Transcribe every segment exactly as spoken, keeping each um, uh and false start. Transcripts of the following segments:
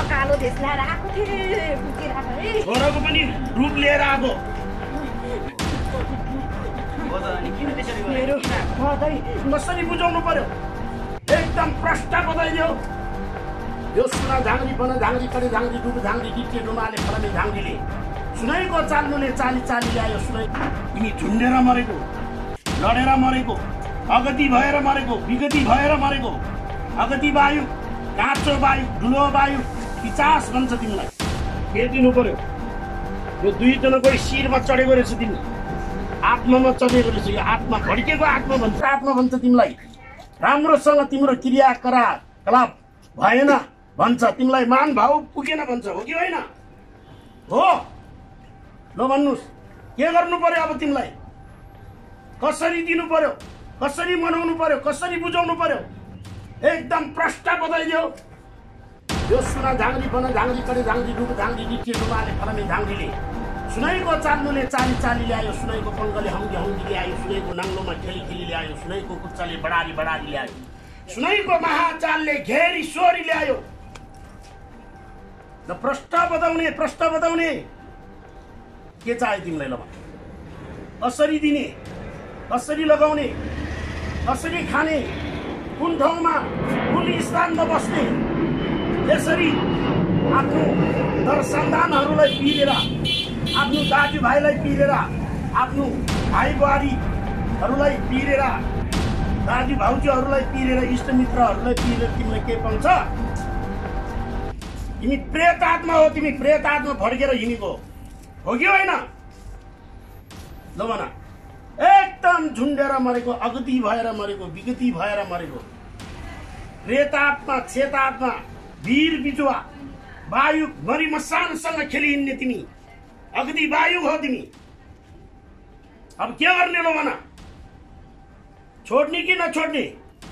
कालो भेष ल्याएर आएको थिएँ बुझिरहेको है छोराको पनि रूप लिएर आएको मेरो मदै कसरी बुझाउनु पर्यो एकदम प्रष्ट बताइदियो यो सुना झाङ्री बन झाङ्री करे झाङ्री डुब झाङ्री डिटे डुमाले फलामे झाङ्रीले सुनाइको चाल्नुले चाली चाली ल्यायो सुनाइ तिमी झुन्डेर मरेको लडेर मरेको अगति भएर मरेको विगति भएर मरेको अगति वायु काँचो वायु ठुलो वायु पिचास भन्छ तिमीलाई के दिनु पर्यो यो दुईजनाको शिरमा चढेको रहेछ तिमी आत्मामा चढेको रहेछ यो आत्मा भड्केको आत्मा भन्छ आत्मा भन्छ तिमीलाई राम्रोसँग तिम्रो क्रियाकलाप भएन भन्छ तिमीलाई मान भाव पुगेन भन्छ हो कि होइन हो ल भन्नुहोस् के गर्नु पर्यो अब तिमीलाई कसरी दिनु पर्यो कसरी मनाउनु पर्यो कसरी बुझाउनु पर्यो एकदम प्रष्ट बताइदियो यो सुना झाङ्री बन झाङ्री करे झाङ्री डुब झाङ्री डिटे डुमाले फलामे झाङ्रीले सुनाइको चाल्नुले चाली चाली ल्यायो सुनाइको पङ्गले हङ्गी हङ्गी ल्यायो सुनाइको नाङ्लोमा खेली खेली ल्यायो सुनाइको कुच्चाले बडारी बडारी ल्यायो सुनाइको महाचालले घेरी सोरी ल्यायो र प्रष्ट बताउने प्रष्ट बताउने के चाह्यो तिमीलाई ल कसरी दिने कसरी लगाउने कसरी खाने कुन ठाउँमा कुन स्थानमा बस्ने यसरी आफ्नो दर सन्तानहरूलाई पिरेर आफ्नो दाजुभाइलाई पिरेर आफ्नो भाइ बुहारीहरूलाई पिरेर दाजु भाउजूहरूलाई पिरेर इष्टमित्रहरूलाई पिरेर तिमीलाई के पाउँछ तिमी प्रेत आत्मा हो तिमी प्रेत आत्मा भड्केर हिँडेको हो कि होइन ल भन एकदम झुन्डेर मरेको अगति भएर मरेको विगति भएर मरेको प्रेतात्मा चेतात्मा वीर बिजुवा वायु मरि मसानसँग खेली हिँड्ने तिमी अगति वायु हो तिमी अब के गर्ने लो भन छोड्ने कि नछोड्ने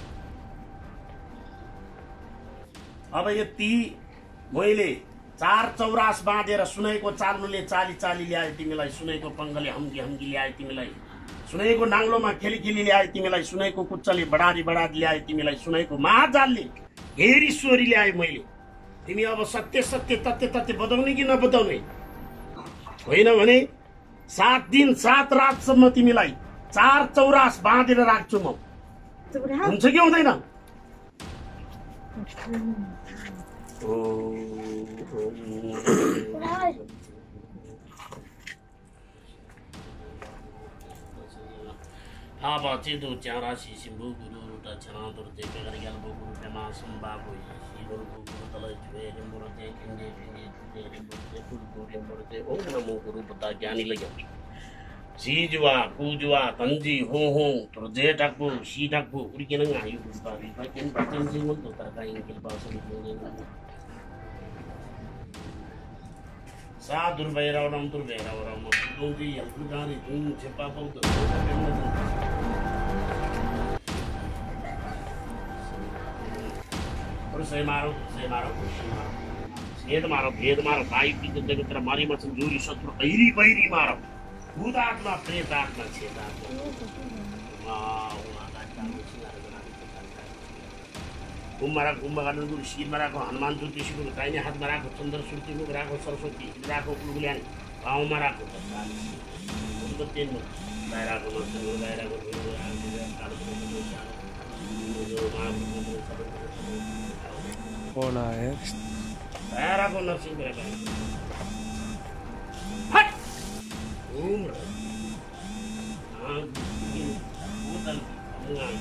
अब यति मैले चार चौरास बाँधेर सुनाइको चाल्नुले चाली चाली ल्यायो तिमीलाई सुनाइको पङ्गले हम्गी हम्गी ल्यायो तिमीलाई सुनाइको नाङ्लोमा खेली खेली ल्यायो तिमीलाई सुनाइको कुच्चाले बडारी बडारी ल्यायो तिमीलाई सुनाइको महाजालले घेरी सोरी ल्यायो मैले तिमी अब सत्य सत्य तथ्य तथ्य बताउने कि नबताउने होइन भने सात दिन सात रातसम्म तिमीलाई चार चौरास बाँधेर राख्छु म हुन्छ कि हुँदैन अब चिदु च्यारा सिसिम्बु गुरु रुटा छना दुर्ते पेगर गल्बु गुरु पेमा सम्बाबु गुरु गुरु तलै छुए मुरते किन्ने किन्ने तेरे मुरते गुरु गुरु मुरते ओम नमो गुरु पता ज्ञानी लग्यो सीजुवा कुजुवा तंजी हो हो तो जे टाकबु सी टाकबु उरिकेन आयु बाबी बाकिन बाकिन सिंगल तो तरका इनके पास सा दुर्भैरवरम दुर्भैरवरम दुंजी यल्पुगारी दुं छेपा पौत और से मारो से मारो सेद मारो भेद मारो भाई की जगह तरह मारी मत जूरी शत्रु ऐरी पैरी मारो भूतात्मा प्रेतात्मा चेतात्मा कुम्भरा कुम्भकर्ण गुरु शिरमा राखो हनुमान ज्योतिषीको दाहिने हातमा राखो चन्द्र सुर्तीमुख राखो सरस्वती राखो कुलुल्यान भाउमा राखो राखो Narasimha Umur, ah, bukan, bukan.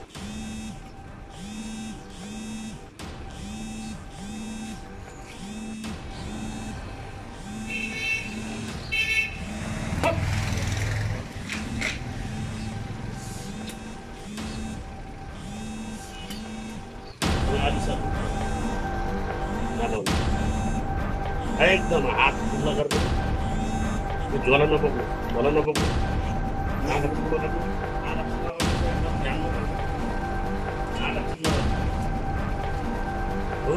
एकदम हात खुल्ला गर्नु ज्वाला नबोक्नु ज्वाला नबोक्नु आधा खुल्ला गर्नु आधा खुल्ला गर्नु एकदम ध्यान गर्नु आधा खुल्ला गर्नु ओ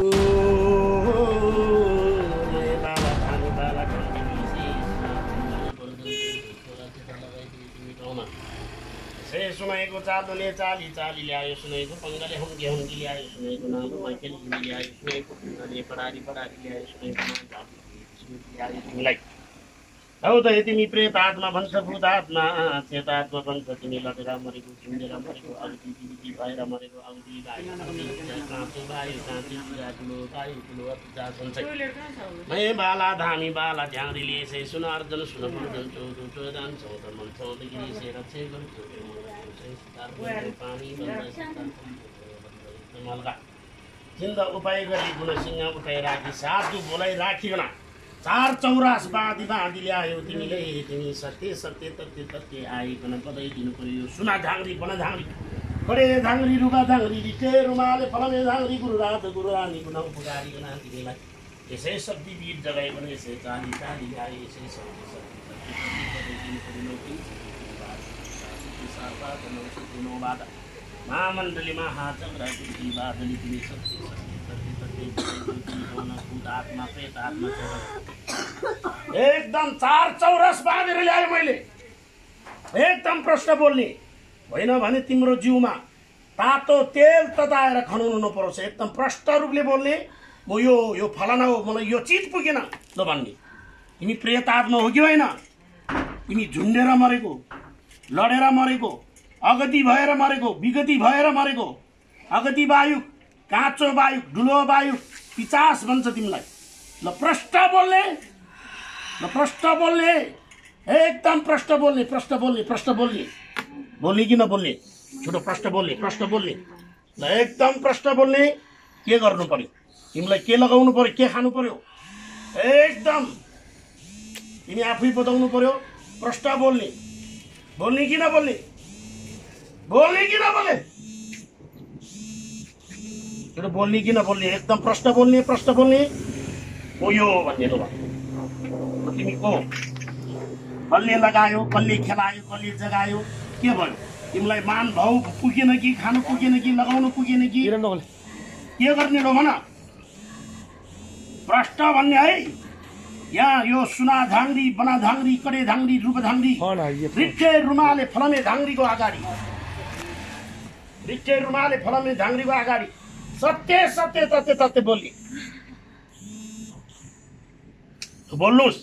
ले बाबा थानु बाला गन्दी से से सुनाएको चाल चाल्नुले चाली चाली ल्यायो सुनेको पङ्गले हुन्के हुन्की ल्यायो सुनेको नाम मैकेल ल्यायो सुनेको ढुङ्गाले पडारी पडारी ल्यायो सुनेको ल्यायो तिमीलाई हौ त तिमी प्रेत आत्मा भन्छ भूत आत्मा चेत आत्मा भन्छ तिमी लटेर मरेको झुन्डेर मरेको अग्दी दिदी भएर मरेको अग्दी काँचो बायो काँची ठुलो बायो ठुलो मै बाला धामी बाला झ्याङ्रीले यसै सुन अर्जन सुन पूजन चौधो चौदान चौध मन चौधदेखि यसै रक्षे पानी मल्का जिन्द उपाय गरी गुण सिंह उठाइ राखी साधु बोलाइ राखिकन चार चौरास बाँधी बाँधी ल्यायो तिमीले तिमी सत्य सत्य तत्य तत्य आइकन बधाइदिनु पर्यो सुना झाङ्री बन झाङ्री खडे झाङ्री रुगा झाङ्री रिटे रुमाले फलमे झाङ्री गुरु रात गुरु रानी गुण पुकारिकन तिमीलाई यसै शक्ति वीर जगाइकन यसै चाली चाली ल्यायो यसै शक्ति शक्ति शक्ति महामण्डली महाचक्र बादली तिमी शक्ति आत्मा प्रेत आत्मा एकदम चार चौरस बाँधेर ल्याएँ मैले एकदम प्रश्न बोल्ने होइन भने तिम्रो जिउमा तातो तेल तताएर खनाउनु नपरोस् एकदम प्रष्ट रूपले बोल्ने म यो यो फलाना हो मलाई यो चिज पुगेन ल भन्ने तिमी प्रेत आत्मा हो कि होइन तिमी झुन्डेर मरेको लडेर मरेको अगति भएर मरेको विगति भएर मरेको अगति वायु काँचो वायु ठुलो वायु पिचास भन्छ तिमीलाई ल प्रष्ट बोल्ने ल प्रष्ट बोल्ने एकदम प्रष्ट बोल्ने प्रष्ट बोल्ने प्रष्ट बोल्ने बोल्ने कि नबोल्ने छोटो प्रष्ट बोल्ने प्रष्ट बोल्ने ल एकदम प्रष्ट बोल्ने के गर्नु पर्यो तिमीलाई के लगाउनु पर्यो के खानु पर्यो एकदम तिमी आफै बताउनु पर्यो प्रष्ट बोल्ने बोल्ने कि नबोल्ने बोल्ने कि नबोल्ने छोटो बोल्ने कि नबोल्ने एकदम प्रष्ट बोल्ने प्रष्ट बोल्ने हो यो भन्ने ल तिमी को कसले लगायो कसले खेलायो कसले जगायो के भयो तिमीलाई मान भाउ पुगेन कि खानु पुगेन कि लगाउनु पुगेन कि के गर्ने हो भन प्रष्ट भन्ने है यहाँ यो सुना झाङ्री बना झाङ्री कडे झाङ्री रूप झाङ्री रिट्टे रुमाले फलमे झाङ्रीको अगाडि रिट्टे रुमाले फलमे झाङ्रीको अगाडि सत्य सत्य तत्य तत्य बोल्ने बोल्नुहोस्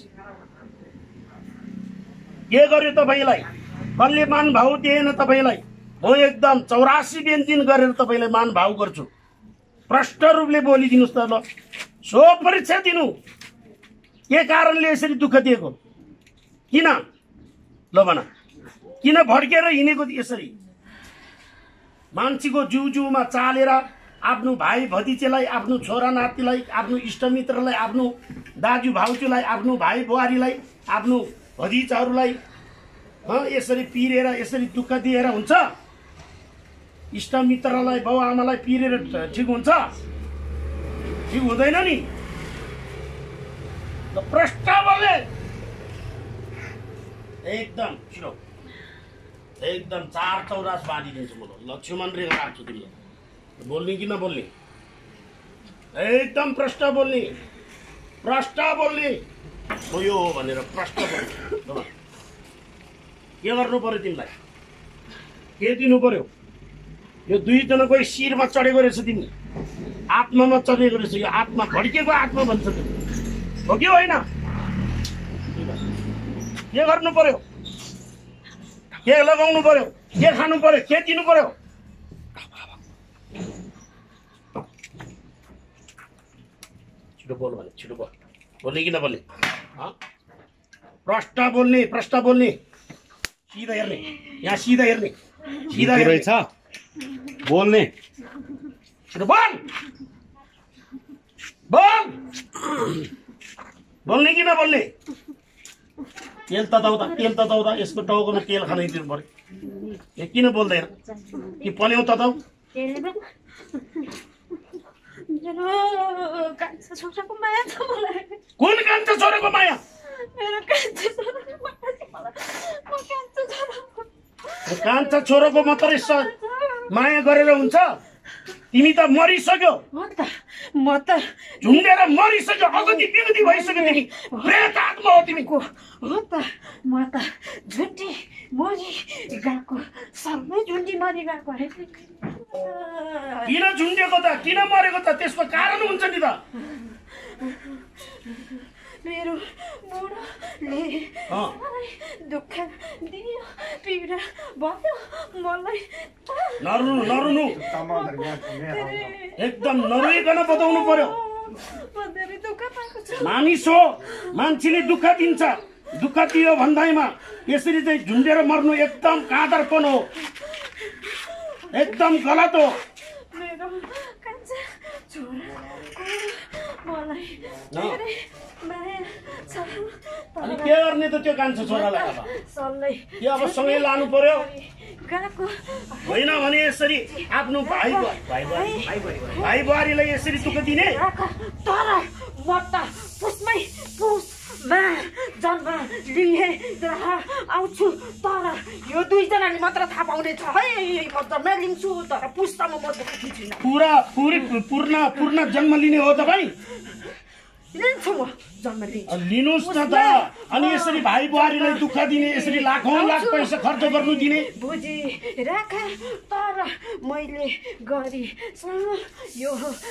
के गर्यो तपाईँलाई कसले मान भाउ दिएन तपाईँलाई म एकदम चौरासी व्यञ्जन गरेर तपाईँलाई मान भाउ गर्छु प्रष्ट रूपले बोलिदिनुहोस् त ल सो परीक्षा दिनु के कारणले यसरी दुःख दिएको किन ल भन किन भड्केर हिँडेको यसरी मान्छेको जिउ जिउमा चालेर आफ्नो भाइ भतिजेलाई आफ्नो छोरा नातिलाई आफ्नो इष्टमित्रलाई आफ्नो दाजु भाउजूलाई आफ्नो भाइ बुहारीलाई आफ्नो भतिजाहरूलाई यसरी पिरेर यसरी दुःख दिएर हुन्छ इष्टमित्रलाई बाउ आमालाई पिरेर ठिक हुन्छ ठिक हुँदैन नि प्रष्ट बोले एकदम छिटो एकदम चार चौरास बाँधिदिन्छु म लक्ष्मण रेखा राख्छु तिमीलाई बोल्ने कि नबोल्ने एकदम प्रष्ट बोल्ने प्रष्ट बोल्ने हो यो भनेर प्रष्ट बोल्ने के गर्नु पर्यो तिमीलाई के दिनु पर्यो यो दुईजनाको शिरमा चढेको रहेछ तिमी आत्मामा चढेको रहेछ यो आत्मा भड्केको आत्मा भन्छ तिमी हो कि होइन के गर्नु पर्यो के लगाउनु पर्यो के खानु पर्यो के दिनु पर्यो छिटो बोल भने छिटो बोल बोल्ने कि नबोल्ने प्रष्ट बोल्ने प्रष्ट बोल्ने सीधा हेर्ने यहाँ सीधा हेर्ने सीधा हेर्ने छ बोल्ने छिटो बोल बोल बोल्ने कि नबोल्ने तेल तताउँदा तेल तताउँदा यसको टाउकोमा तेल खानाइदिनु पर्यो ए किन बोल्दैन कि पल्याउ तताउ कुन कान्छा छोराको माया कान्छा छोराको मात्रै माया गरेर हुन्छ तिमी त मरिसक्यो म त म त झुन्डेर मरिसक्यो अगति बिगति भइसक्यो तिमी प्रेत आत्मा हो तिमी को हो त म त झुन्डी मरि गएको सर्मै झुन्डी मरि गएको है किन झुन्डेको त किन मरेको त त्यसको कारण हुन्छ नि त मेरो बुढोले दुःख दियो पीडा भयो मलाई नरुनु नरुनु एकदम नरुइकन बताउनु पर्यो मानिस हो मान्छेले दुःख दिन्छ दुःख दियो भन्दैमा यसरी चाहिँ झुन्डेर मर्नु एकदम काँदरपन हो एकदम गलत हो मेरो कान्छा छोरा मलाई धेरै माया छ अनि के गर्ने त त्यो कान्छा छोरालाई अब सल्लै के अब सँगै लानु पर्यो गएको होइन भने यसरी आफ्नो भाइ भाइ भाइ बुहारीलाई यसरी दुःख दिने तर म त पुसमै पुसमा जन्म लिए आउँछु तर यो दुईजनाले मात्र थाहा पाउने छ है म जन्म लिन्छु तर पुससम्म म दुःख दिन्छु पुरा पुरी पूर्ण पूर्ण जन्म लिने हो तपाईँ लिन्छु म जन्म लिन्छु लिनुहोस् न त अनि यसरी भाइ बुहारीलाई दुःख दिने यसरी लाखौँ लाख पैसा खर्च गर्नु दिने बुझी राख तर मैले गरी यो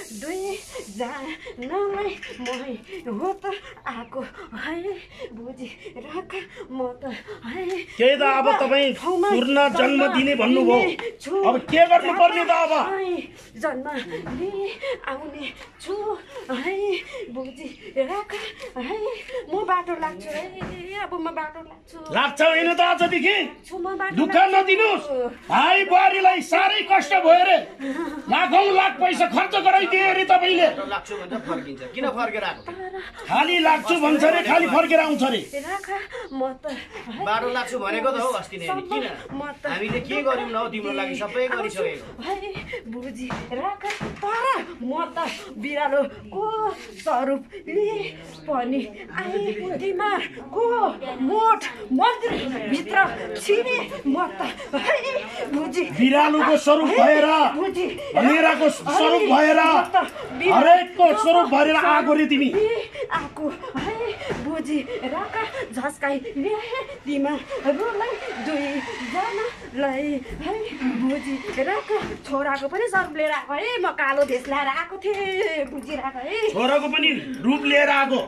दुईजनालाई मै हो त आएको है बुझी राख म त है त्यही त अब तपाईँ पूर्ण जन्म दिने भन्नुभयो अब के गर्नु पर्ने त अब जन्म लिई आउने छु है बुझी राख है म बाटो लाग्छु है अब म बाटो लाग्छु लाग्छ होइन त आजदेखि दुःख नदिनुहोस् भाइ बुहारीलाई साह्रै कष्ट भयो रे लाखौँ लाख पैसा खर्च गराइदिए अरे तपाईँले किन फर्केर आएको खाली लाग्छु भन्छ रे खाली फर्केर आउँछ रे म त बाटो लाग्छु भनेको त हो अस्ति नै किन हामीले के गर्यौँ न तिम्रो लागि सबै गरिसकेको बुझी राख तर म त बिरालोको स्वरूप लिए पनि आइदिमा को मोठ मन्दिरभित्र छिरे म त बुझी बिरालोको स्वरूप भएर भनेराको स्वरूप भएर हरेकको स्वरूप भएर आएको रे तिमी आएको है बुझी राख झस्काइ ल्याए तिमीहरूलाई दुईजनालाई है बुझी राख छोराको पनि स्वरूप लिएर आएको है म कालो भेष ल्याएर आएको थिएँ बुझी राख है छोराको पनि रूप लिएर आएको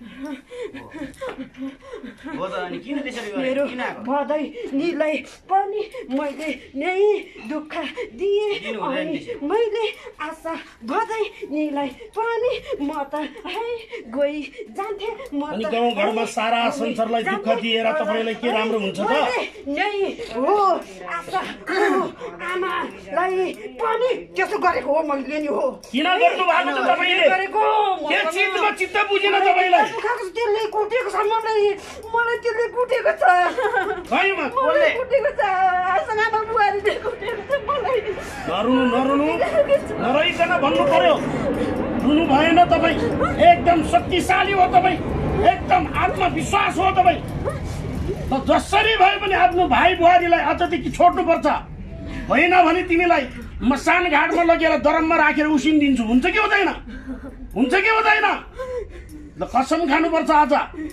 मेरो बधाइनीलाई पनि मैले नै दुःख दिएँ अनि मैले आशा बधाइनीलाई पनि म त है गई जान्थे म अनि गाउँ घरमा सारा संसारलाई दुःख दिएर तपाईलाई के राम्रो हुन्छ त नै हो आशा आमालाई पनि त्यसो गरेको हो मैले नि हो किन गर्नु भएको त तपाईले गरेको के चित्तमा चित्त बुझेन तपाईलाई त्यसले कुटेको छ मलाई मलाई त्यसले कुटेको छ खैमा कसले कुटेको छ आसनामा बुहारीले कुटेको छ मलाई नरुनु नरुनु नरइकन भन्नु पर्यो रुनु भएन तपाईँ एकदम शक्तिशाली हो तपाईँ एकदम आत्मविश्वास हो तपाईँ त जसरी भए पनि आफ्नो भाइ बुहारीलाई अझदेखि छोड्नुपर्छ होइन भने तिमीलाई मसान घाटमा लगेर दरममा राखेर उसिनिदिन्छु हुन्छ कि हुँदैन हुन्छ कि हुँदैन ल कसम खानुपर्छ आज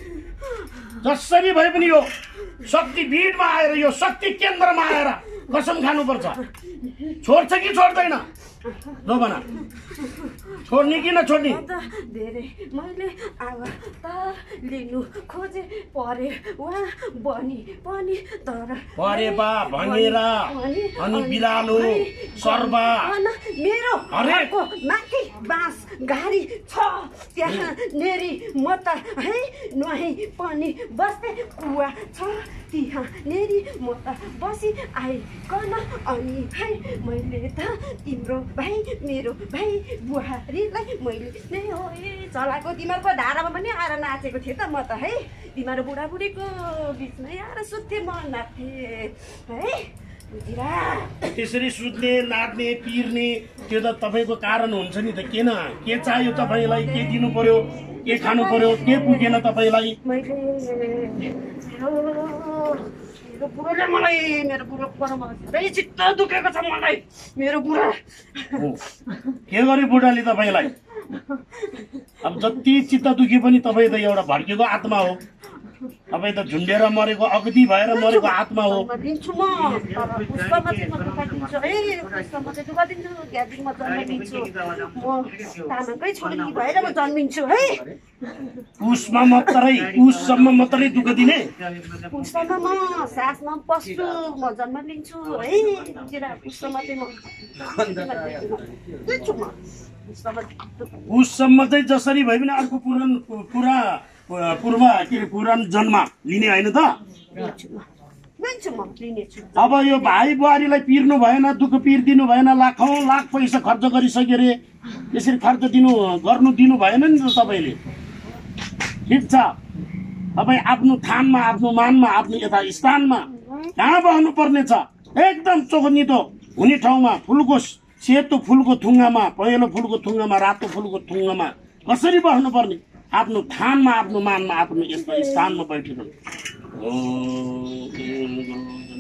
जसरी भए पनि यो शक्ति पीठमा आएर यो शक्ति केन्द्रमा आएर कसम खानुपर्छ छोड्छ कि छोड्दैन रोबना छोड्ने कि नछोड्ने धेरै मैले अवतार लिनु खोजे परे वा बनी पनि तर परे बा भनेर अनि बिरालो सर्बा मेरो हरेको माथि बाँस घारी छ त्यहाँ नेरी म त है नुहाई पनि बस्ने कुवा छ त्यहाँ नेरी म त बसी आइकन अनि है मैले त तिम्रो भाइ मेरो भाइ बुहारीलाई मैले नै हो चलाएको तिमीहरूको धारामा पनि आएर नाचेको थिएँ त म त है तिमीहरू बुढाबुढीको बिचमै आएर सुत्थेँ म नाच्थेँ है त्यसरी सुत्ने नाच्ने पिर्ने त्यो त तपाईँको कारण हुन्छ नि त किन के चाहियो तपाईँलाई के दिनु पर्यो के खानु पर्यो के पुगेन तपाईँलाई मैले मेरो बुढोले मलाई मेरो बुढो पढ्न मलाई धेरै चित्त दुखेको छ मलाई मेरो बुढा के गर्यो बुढाले तपाईँलाई अब जति चित्त दुखे पनि तपाईँ त एउटा भड्केको आत्मा हो तपाईँ त झुन्डेर मरेको अगति भएर मरेको आत्मा हो दिन्छु म पुष्पमा चाहिँ म दुःख दिन्छु है पुष्पमा चाहिँ दुःख दिन्छु ग्यादरिङमा जन्म दिन्छु म तामाङकै छोरी भएर म जन्मिन्छु है पुष्पमा मात्रै पुष्पमा मात्रै दुःख दिने पुष्पमा म सासमा पस्छु म जन्म लिन्छु है पुष्पमा चाहिँ म दिन्छु म पुष्पमा चाहिँ जसरी भए पनि अर्को पुरान पुरा पूर्व के अरे पुरान जन्म लिने होइन त अब यो भाइ बुहारीलाई पिर्नु भएन दुःख पिर दिनु भएन लाखौँ लाख पैसा खर्च गरिसक्यो रे यसरी खर्च दिनु गर्नु दिनु भएन नि त तपाईँले ठिक छ तपाईँ आफ्नो थानमा आफ्नो मानमा आफ्नो यथा स्थानमा कहाँ बस्नु पर्ने छ एकदम चोखनितो हुने ठाउँमा फुलको सेतो फुलको थुङ्गामा पहेँलो फुलको थुङ्गामा रातो फुलको थुङ्गामा कसरी बस्नु पर्ने आफ्नो थानमा आफ्नो मानमा आफ्नो यस्तो स्थानमा बैठेर